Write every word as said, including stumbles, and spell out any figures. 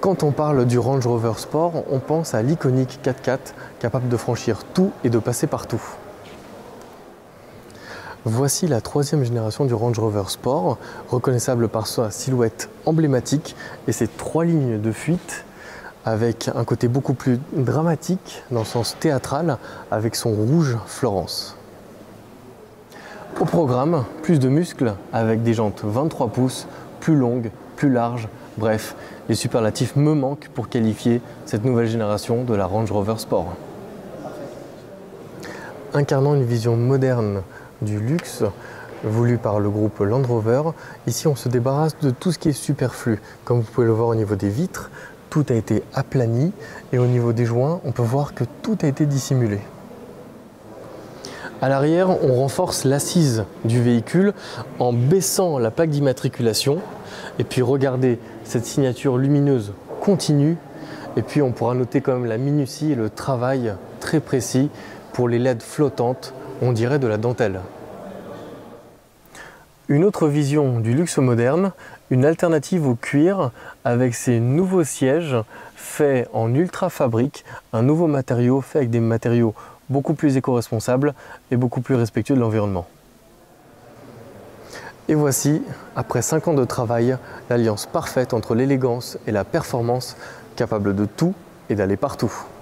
Quand on parle du Range Rover Sport, on pense à l'iconique quatre-quatre capable de franchir tout et de passer partout. Voici la troisième génération du Range Rover Sport, reconnaissable par sa silhouette emblématique et ses trois lignes de fuite, avec un côté beaucoup plus dramatique dans le sens théâtral, avec son rouge Florence. Au programme, plus de muscles avec des jantes vingt-trois pouces, plus longues, plus larges, bref, les superlatifs me manquent pour qualifier cette nouvelle génération de la Range Rover Sport. Incarnant une vision moderne du luxe voulu par le groupe Land Rover, ici on se débarrasse de tout ce qui est superflu. Comme vous pouvez le voir au niveau des vitres, tout a été aplani et au niveau des joints, on peut voir que tout a été dissimulé. À l'arrière, on renforce l'assise du véhicule en baissant la plaque d'immatriculation. Et puis regardez cette signature lumineuse continue. Et puis on pourra noter quand même la minutie et le travail très précis pour les L E D flottantes, on dirait de la dentelle. Une autre vision du luxe moderne, une alternative au cuir avec ces nouveaux sièges faits en ultra fabrique, un nouveau matériau fait avec des matériaux beaucoup plus éco-responsables et beaucoup plus respectueux de l'environnement. Et voici, après cinq ans de travail, l'alliance parfaite entre l'élégance et la performance, capable de tout et d'aller partout.